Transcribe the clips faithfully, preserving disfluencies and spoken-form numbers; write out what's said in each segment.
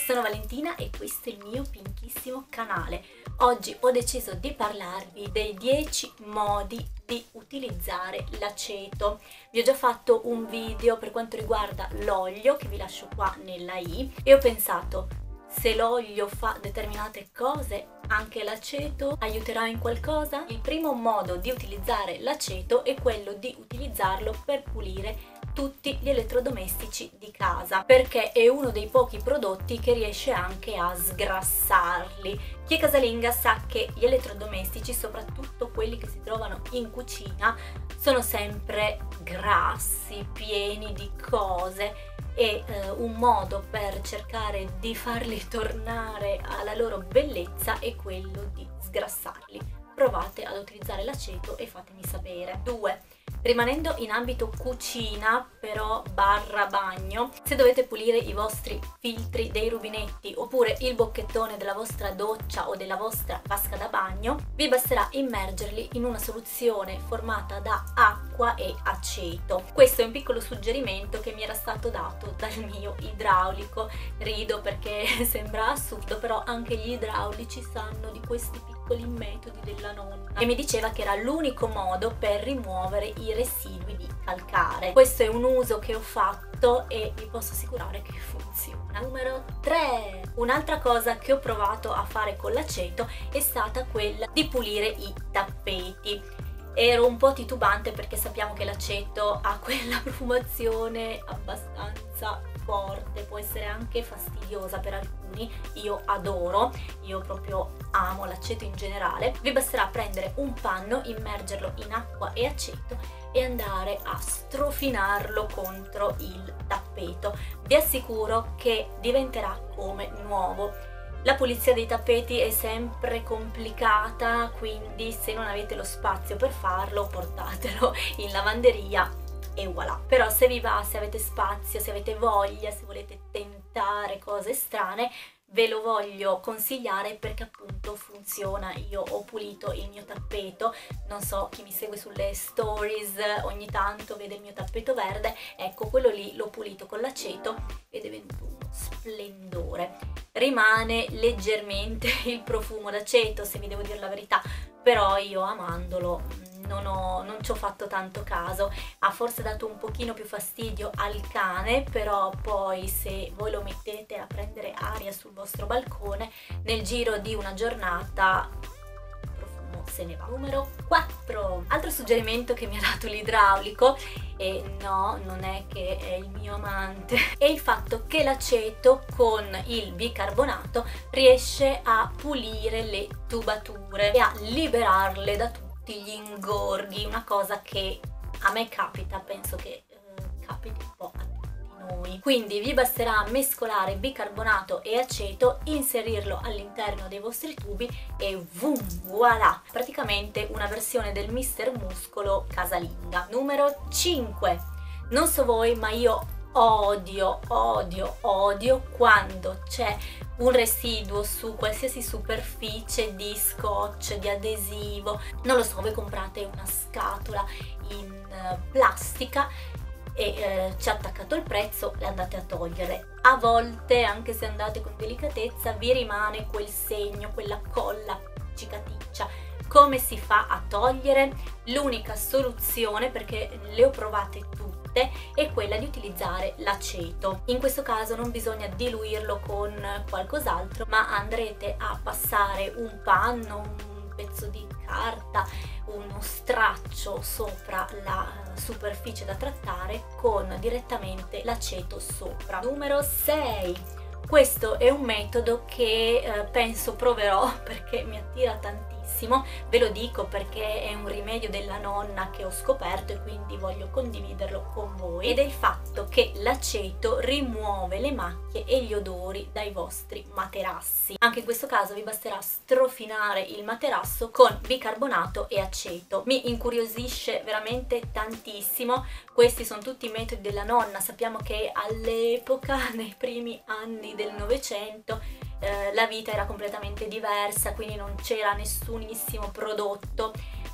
sono Valentina e questo è il mio pinchissimo canale. Oggi ho deciso di parlarvi dei dieci modi di utilizzare l'aceto. Vi ho già fatto un video per quanto riguarda l'olio che vi lascio qua nella i e ho pensato, se l'olio fa determinate cose, anche l'aceto aiuterà in qualcosa? Il primo modo di utilizzare l'aceto è quello di utilizzarlo per pulire tutti gli elettrodomestici di casa, perché è uno dei pochi prodotti che riesce anche a sgrassarli. Chi è casalinga sa che gli elettrodomestici, soprattutto quelli che si trovano in cucina, sono sempre grassi, pieni di cose e eh, un modo per cercare di farli tornare alla loro bellezza è quello di sgrassarli. Provate ad utilizzare l'aceto e fatemi sapere. due. Rimanendo in ambito cucina, però barra bagno, se dovete pulire i vostri filtri dei rubinetti oppure il bocchettone della vostra doccia o della vostra vasca da bagno, vi basterà immergerli in una soluzione formata da acqua e aceto. Questo è un piccolo suggerimento che mi era stato dato dal mio idraulico. Rido perché sembra assurdo, però anche gli idraulici sanno di questi piccoli metodi della nonna e mi diceva che era l'unico modo per rimuovere i residui di calcare. Questo è un uso che ho fatto e vi posso assicurare che funziona. Numero tre. Un'altra cosa che ho provato a fare con l'aceto è stata quella di pulire i tappeti. Ero un po' titubante perché sappiamo che l'aceto ha quella profumazione abbastanza forte, può essere anche fastidiosa per alcuni. Io adoro, io proprio amo l'aceto in generale. Vi basterà prendere un panno, immergerlo in acqua e aceto e andare a strofinarlo contro il tappeto. Vi assicuro che diventerà come nuovo. La pulizia dei tappeti è sempre complicata, quindi se non avete lo spazio per farlo, portatelo in lavanderia e voilà. Però se vi va, se avete spazio, se avete voglia, se volete tentare cose strane, ve lo voglio consigliare perché appunto funziona. Io ho pulito il mio tappeto, non so chi mi segue sulle stories ogni tanto vede il mio tappeto verde, ecco quello lì l'ho pulito con l'aceto ed è venuto uno splendore. Rimane leggermente il profumo d'aceto, se vi devo dire la verità, però io amandolo non, ho, non ci ho fatto tanto caso. Ha forse dato un pochino più fastidio al cane, però poi se voi lo mettete a prendere aria sul vostro balcone, nel giro di una giornata il profumo se ne va. Numero quattro. Altro suggerimento che mi ha dato l'idraulico, e no, non è che è il mio amante, è il fatto che l'aceto con il bicarbonato riesce a pulire le tubature e a liberarle da tutti gli ingorghi, una cosa che a me capita, penso che eh, capiti un po' a tutti noi. Quindi vi basterà mescolare bicarbonato e aceto, inserirlo all'interno dei vostri tubi e boom, voilà! Praticamente una versione del Mister Muscolo casalinga. Numero cinque. Non so voi, ma io odio, odio, odio quando c'è un residuo su qualsiasi superficie di scotch, di adesivo, non lo so, voi comprate una scatola in plastica e eh, c'è attaccato il prezzo, le andate a togliere. A volte, anche se andate con delicatezza, vi rimane quel segno, quella colla cicaticcia. Come si fa a togliere? L'unica soluzione, perché le ho provate tutte, è quella di utilizzare l'aceto. In questo caso non bisogna diluirlo con qualcos'altro, ma andrete a passare un panno, un pezzo di carta, uno straccio sopra la superficie da trattare con direttamente l'aceto sopra. Numero sei. Questo è un metodo che eh, penso proverò perché mi attira tantissimo, ve lo dico perché è un rimedio della nonna che ho scoperto e quindi voglio condividerlo con voi, ed è il fatto che l'aceto rimuove le macchie e gli odori dai vostri materassi. Anche in questo caso vi basterà strofinare il materasso con bicarbonato e aceto. Mi incuriosisce veramente tantissimo. Questi sono tutti i metodi della nonna. Sappiamo che all'epoca, nei primi anni del Novecento, eh, la vita era completamente diversa, quindi non c'era nessunissimo prodotto.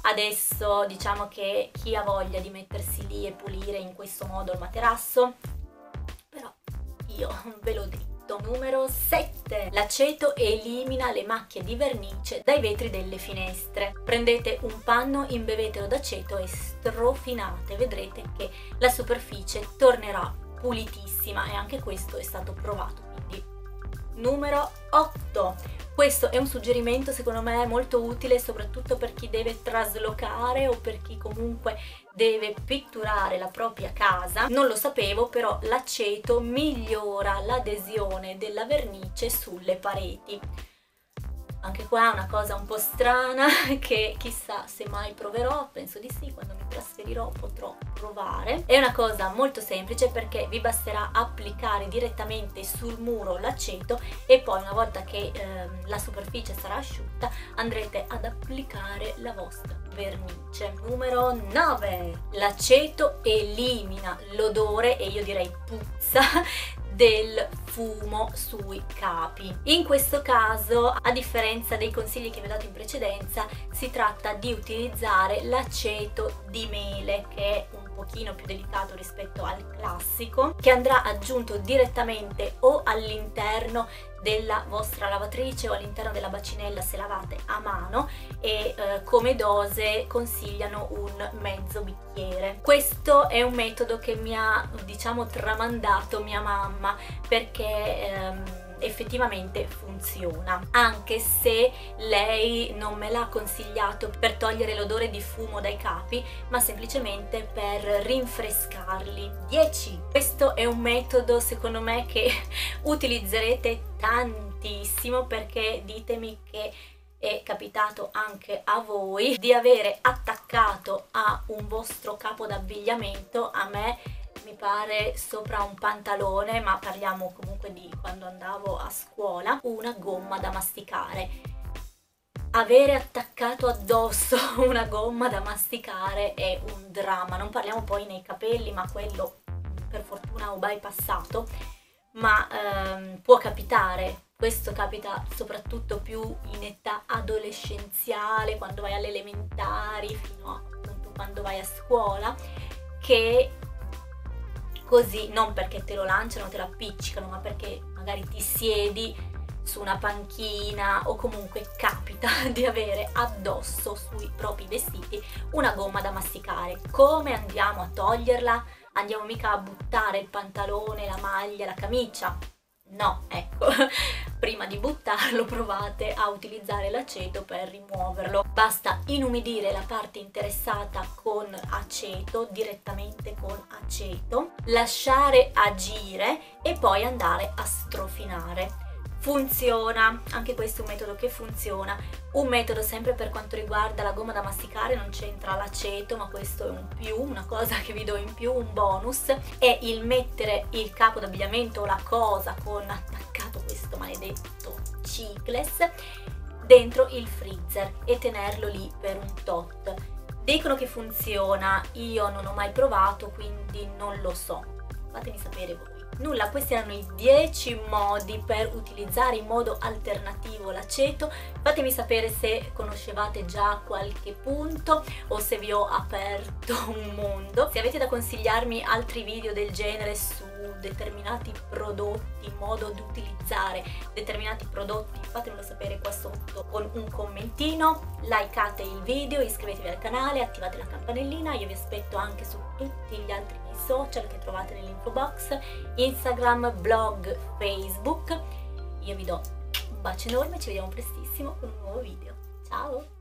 Adesso diciamo che chi ha voglia di mettersi lì e pulire in questo modo il materasso, però io ve lo dico, otto. Numero sette. L'aceto elimina le macchie di vernice dai vetri delle finestre. Prendete un panno, imbevetelo d'aceto e strofinate, vedrete che la superficie tornerà pulitissima e anche questo è stato provato. Quindi numero otto. Questo è un suggerimento secondo me molto utile soprattutto per chi deve traslocare o per chi comunque deve pitturare la propria casa. Non lo sapevo, però l'aceto migliora l'adesione della vernice sulle pareti. Anche qua è una cosa un po' strana che chissà se mai proverò, penso di sì, quando mi trasferirò potrò provare. È una cosa molto semplice perché vi basterà applicare direttamente sul muro l'aceto e poi una volta che eh, la superficie sarà asciutta andrete ad applicare la vostra vernice. Numero nove. L'aceto elimina l'odore, e io direi puzza, del fumo sui capi. In questo caso, a differenza dei consigli che vi ho dato in precedenza, si tratta di utilizzare l'aceto di mele, che è un pochino più delicato rispetto al classico, che andrà aggiunto direttamente o all'interno della vostra lavatrice o all'interno della bacinella se lavate a mano, e eh, come dose consigliano un mezzo bicchiere. Questo è un metodo che mi ha, diciamo, tramandato mia mamma perché ehm, effettivamente funziona, anche se lei non me l'ha consigliato per togliere l'odore di fumo dai capi, ma semplicemente per rinfrescarli. dieci. Questo è un metodo secondo me che utilizzerete tantissimo, perché ditemi che è capitato anche a voi di avere attaccato a un vostro capo d'abbigliamento, a me mi pare sopra un pantalone, ma parliamo comunque di quando andavo a scuola, una gomma da masticare. Avere attaccato addosso una gomma da masticare è un dramma, non parliamo poi nei capelli, ma quello per fortuna ho bypassato, ma ehm, può capitare. Questo capita soprattutto più in età adolescenziale, quando vai alle elementari, fino a appunto quando vai a scuola, che così, non perché te lo lanciano, te lo appiccicano, ma perché magari ti siedi su una panchina o comunque capita di avere addosso sui propri vestiti una gomma da masticare. Come andiamo a toglierla? Andiamo mica a buttare il pantalone, la maglia, la camicia? No, ecco, prima di buttarlo provate a utilizzare l'aceto per rimuoverlo. Basta inumidire la parte interessata con aceto, direttamente con aceto, lasciare agire e poi andare a strofinare. Funziona, anche questo è un metodo che funziona. Un metodo sempre per quanto riguarda la gomma da masticare, non c'entra l'aceto, ma questo è un più, una cosa che vi do in più, un bonus, è il mettere il capo d'abbigliamento o la cosa con attaccato questo maledetto cicles dentro il freezer e tenerlo lì per un tot. Dicono che funziona, io non ho mai provato, quindi non lo so, fatemi sapere voi. Nulla, questi erano i dieci modi per utilizzare in modo alternativo l'aceto. Fatemi sapere se conoscevate già qualche punto o se vi ho aperto un mondo. Se avete da consigliarmi altri video del genere su determinati prodotti, modo di utilizzare determinati prodotti, fatemelo sapere qua sotto con un commentino. Likeate il video, iscrivetevi al canale, attivate la campanellina. Io vi aspetto anche su tutti gli altri miei social che trovate nell'info box, Instagram, blog, Facebook. Io vi do un bacio enorme, ci vediamo prestissimo con un nuovo video. Ciao!